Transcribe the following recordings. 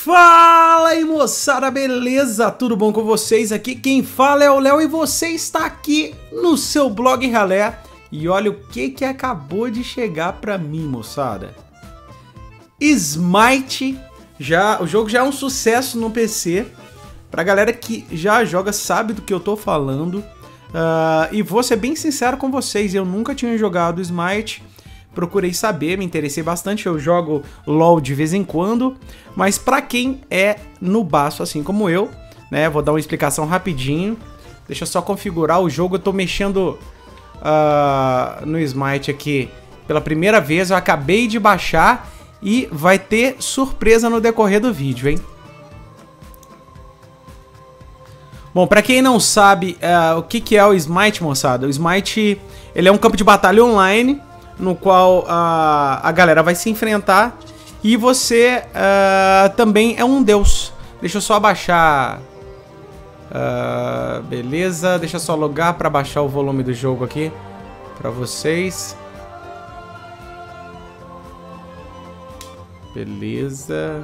Fala aí, moçada, beleza? Tudo bom com vocês? Aqui quem fala é o Léo e você está aqui no seu blog Ralé. E olha o que acabou de chegar pra mim, moçada. Smite, o jogo já é um sucesso no PC. Pra galera que já joga sabe do que eu tô falando. E vou ser bem sincero com vocês, eu nunca tinha jogado Smite. Procurei saber, me interessei bastante, eu jogo LoL de vez em quando, mas pra quem é nubaço assim como eu, né, vou dar uma explicação rapidinho. Deixa eu só configurar o jogo, eu tô mexendo no Smite aqui pela primeira vez, eu acabei de baixar e vai ter surpresa no decorrer do vídeo, hein? Bom, pra quem não sabe o que é o Smite, moçada, o Smite ele é um campo de batalha online, no qual a galera vai se enfrentar e você também é um deus. Deixa eu só abaixar... beleza, deixa eu só logar para baixar o volume do jogo aqui para vocês. Beleza.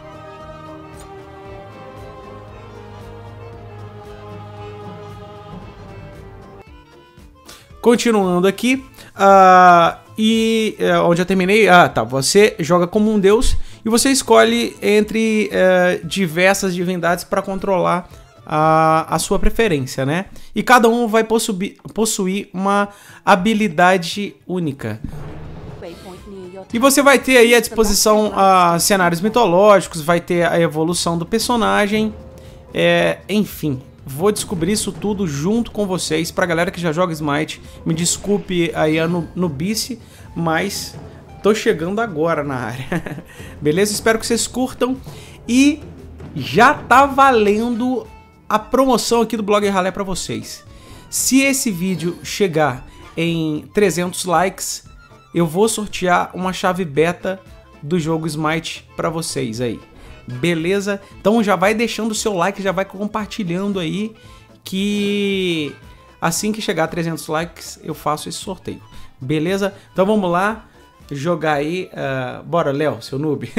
Continuando aqui, onde eu terminei, tá, você joga como um deus e você escolhe entre diversas divindades para controlar a sua preferência, né? E cada um vai possuir uma habilidade única. E você vai ter aí à disposição cenários mitológicos, vai ter a evolução do personagem, enfim. Vou descobrir isso tudo junto com vocês. Pra galera que já joga Smite, me desculpe aí a nubice, mas tô chegando agora na área. Beleza? Espero que vocês curtam. E já tá valendo a promoção aqui do blog Ralé pra vocês. Se esse vídeo chegar em 300 likes, eu vou sortear uma chave beta do jogo Smite pra vocês aí. Beleza? Então já vai deixando o seu like, já vai compartilhando aí, que assim que chegar a 300 likes eu faço esse sorteio. Beleza? Então vamos lá jogar aí. Bora, Léo, seu noob.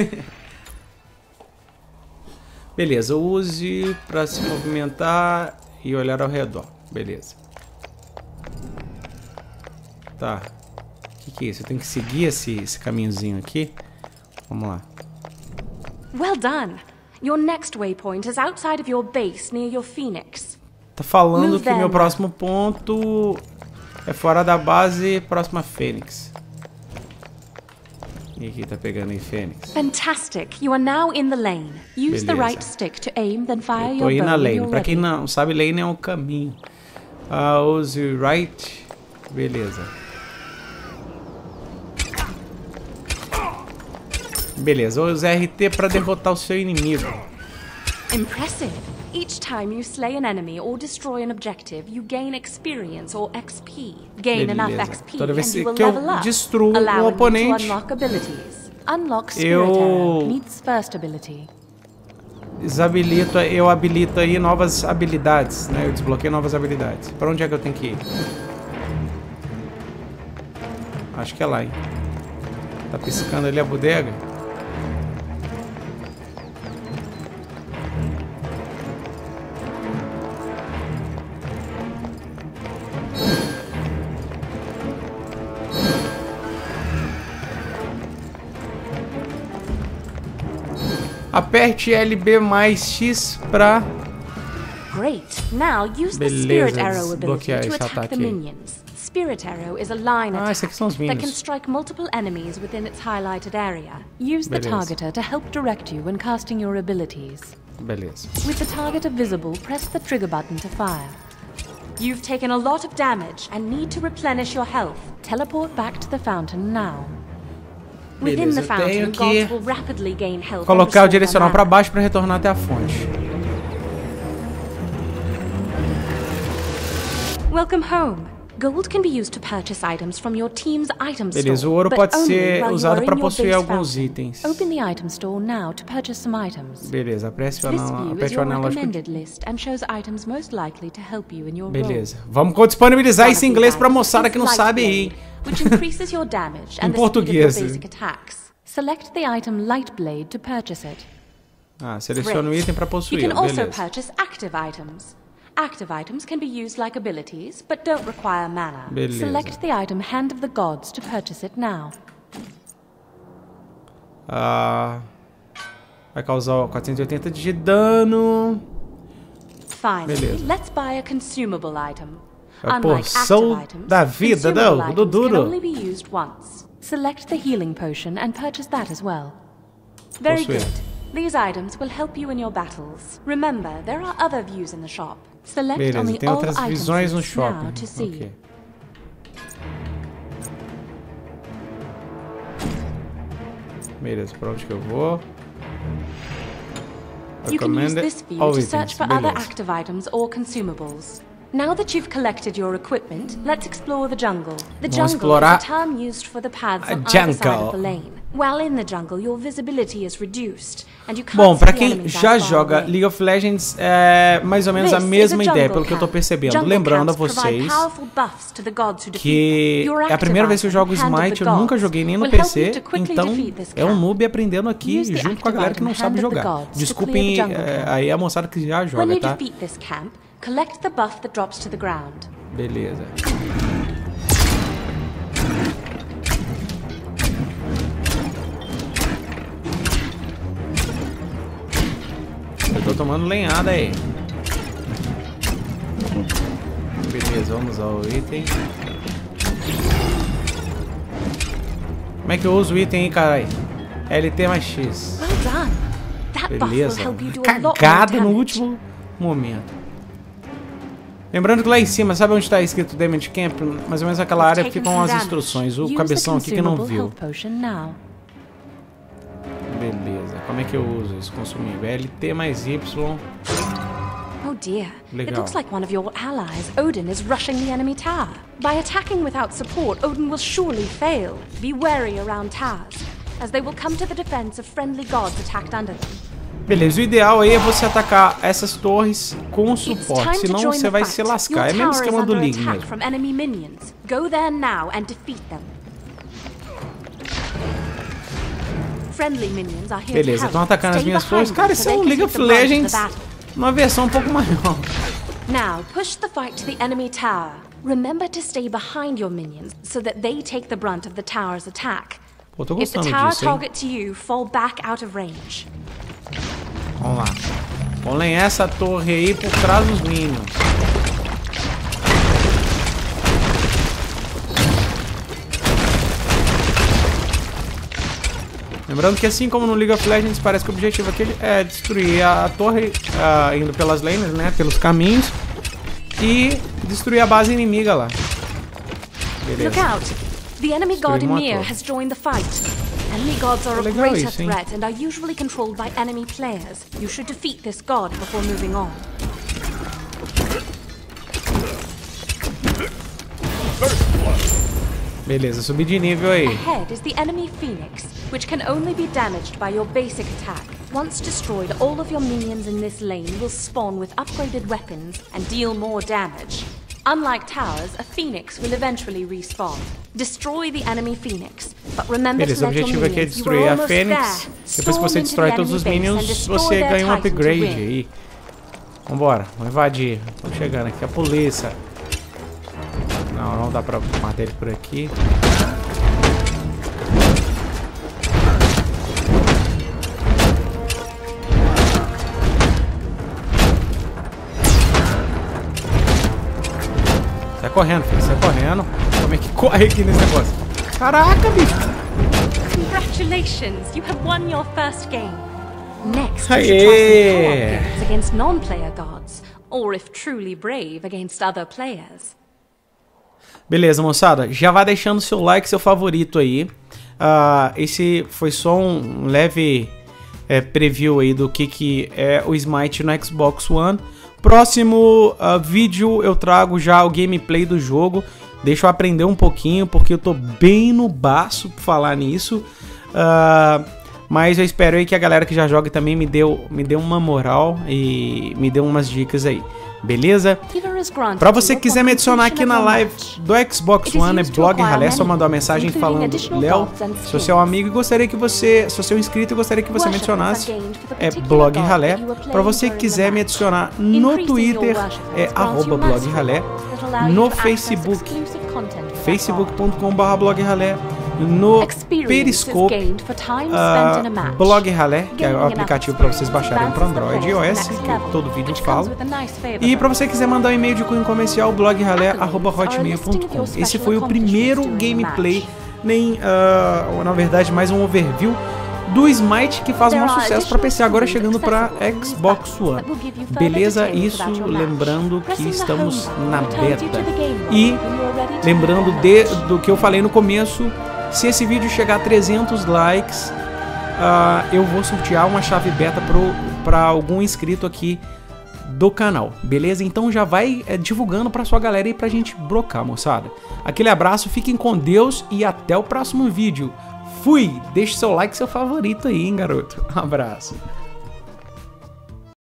Beleza, use para se movimentar e olhar ao redor. Beleza. Tá. O que é isso? Eu tenho que seguir esse caminhozinho aqui. Vamos lá. Well done. Your next waypoint is outside of your base near your Phoenix. Tá falando que meu próximo ponto é fora da base, próxima Fênix. E aqui tá pegando em Fênix. Fantastic. You are now in the lane. Use the right stick to aim, then fire your bow. Tô aí na when lane. you're Pra quem ready. não sabe, lane é um caminho. Use right. Beleza. Beleza, use RT para derrotar o seu inimigo. Impressive. Each time you slay an enemy or destroy an objective, you gain experience or XP. Gain enough XP Toda vez and you will que eu level up, destruo um allowing you to oponente, unlock abilities. Unlock Spirit Arrow needs first ability. eu habilito aí novas habilidades, né? Eu desbloqueio novas habilidades. Para onde é que eu tenho que ir? Acho que é lá, hein? Tá piscando ali a bodega. Aperte LB mais X pra... Great. Now use the Spirit Arrow ability to attack the minions. Spirit Arrow is a line attack that can strike multiple enemies within its highlighted area. Use the targeter to help direct you when casting your abilities. Beleza. With the targeter visible, press the trigger button to fire. You've taken a lot of damage and need to replenish your health. Teleport back to the fountain now. Within the fountain, gods will rapidly gain health. Colocar o direcional para baixo para retornar até a fonte. Welcome home. Gold can be used to purchase items from your team's item store. Beleza, o ouro pode ser usado para possuir alguns itens. Open the item store now to purchase some items. Beleza, aperte o analógico. Beleza, vamos disponibilizar isso em inglês para moçada que não sabe aí. Em português. Select the item Light Blade to purchase it. Ah, seleciona o item para possuir. You can also purchase active items. Active items can be used like abilities, but don't require mana. Beleza. Select the item Hand of the Gods to purchase it now. Vai causar 480 de dano. Finally, let's buy a consumable item. A porção da vida, não, do duro. Can only be used once. Select the healing potion and purchase that as well. Very good. These items will help you in your battles. Remember, there are other views in the shop. Select on the all items now to see. Okay. Beleza, pra onde que eu vou? You can use this view to search for other active items or consumables. Now that you've collected your equipment, let's explore the jungle. The jungle is a term used for the paths on either side of the lane. While in the jungle, your visibility is reduced, and you can't see the enemies that far away. Bom, pra quem já joga League of Legends, é mais ou menos a mesma ideia, pelo que eu tô percebendo. Lembrando a vocês que é a primeira vez que eu jogo Smite, eu nunca joguei nem no PC, então é um noob aprendendo aqui junto com a galera que não sabe jogar. Desculpem aí a moçada que já joga, tá? Collect the buff that drops to the ground. Beleza. Eu tô tomando lenhada aí. Beleza, vamos ao item. Como é que eu uso o item aí, caralho? LT mais X. Beleza. Cagada no último momento. Lembrando que lá em cima, sabe onde está escrito Damage Camp? Mais ou menos naquela área ficam as instruções. O cabeção aqui que não viu. Beleza, como é que eu uso isso? Consumível. LT mais Y. Oh dear, it looks like one of your allies, Odin, is rushing the enemy tower. By attacking without support, Odin will surely fail. Be wary around towers, as they will come to the defense of friendly gods attacked under them. Beleza, o ideal aí é você atacar essas torres com suporte, senão você vai se lascar. É o mesmo esquema do League mesmo. Beleza, estão atacando as minhas torres. Cara, isso é um League of Legends numa versão um pouco maior. Now, push the fight to the enemy tower. Remember to stay behind your minions so that they take the brunt of the tower's attack. Pô, tô If the gostando tower disso, hein? targets you, fall back out of range. Vamos lá. Vamos lenhar essa torre aí por trás dos minions. Lembrando que assim como no League of Legends, parece que o objetivo aqui é destruir a torre indo pelas lanes, né? Pelos caminhos. E destruir a base inimiga lá. Beleza. Look out! The enemy god Ymir has joined the fight. Enemy gods are a greater threat and are usually controlled by enemy players. You should defeat this god before moving on. Beleza, subi de nível aí. Ahead is the enemy Phoenix, which can only be damaged by your basic attack. Once destroyed, all of your minions in this lane will spawn with upgraded weapons and deal more damage. Unlike towers, a Phoenix will eventually respawn. Destroy the enemy Phoenix, but remember to let your minions. O objetivo aqui é destruir a Fênix. Depois que você destrói todos os minions, você ganha um upgrade aí. Vambora, vamos invadir. Estamos chegando aqui, a polícia. Não dá pra matar ele por aqui. Sai correndo, filho, sai correndo. Como é que corre aqui nesse negócio? Caraca, bicho! Congratulations, you have won your first game. Next, you should try some co-op games against non-player gods, or if truly brave, against other players. Beleza, moçada, já vai deixando seu like, seu favorito aí. Esse foi só um leve preview aí do que é o Smite no Xbox One. Próximo vídeo eu trago já o gameplay do jogo. Deixa eu aprender um pouquinho, porque eu tô bem no baço por falar nisso. Mas eu espero aí que a galera que já joga também me deu uma moral e me deu umas dicas aí. beleza? Para você que quiser me adicionar aqui na live do Xbox One, é Blog Ralé, é só mandar uma mensagem falando: Léo, sou seu amigo e gostaria que você, sou seu inscrito e gostaria que você me adicionasse, é Blog Ralé. Para você que quiser me adicionar no Twitter, é @Blog Ralé, no Facebook, facebook.com/Blog Ralé, no Periscope, Blog Ralé, que é o aplicativo para vocês baixarem para Android e iOS, que todo vídeo eu falo. E para você quiser mandar um e-mail de cunho comercial, blogralé@hotmail.com. Esse foi o primeiro gameplay, na verdade mais um overview do Smite, que faz um sucesso para PC, agora chegando para Xbox One. Beleza? Isso lembrando que estamos na beta. E lembrando do que eu falei no começo, se esse vídeo chegar a 300 likes, eu vou sortear uma chave beta para algum inscrito aqui do canal, beleza? Então já vai divulgando pra sua galera e pra gente brocar, moçada. Aquele abraço, fiquem com Deus e até o próximo vídeo. Fui! Deixe seu like, seu favorito aí, hein, garoto. Um abraço.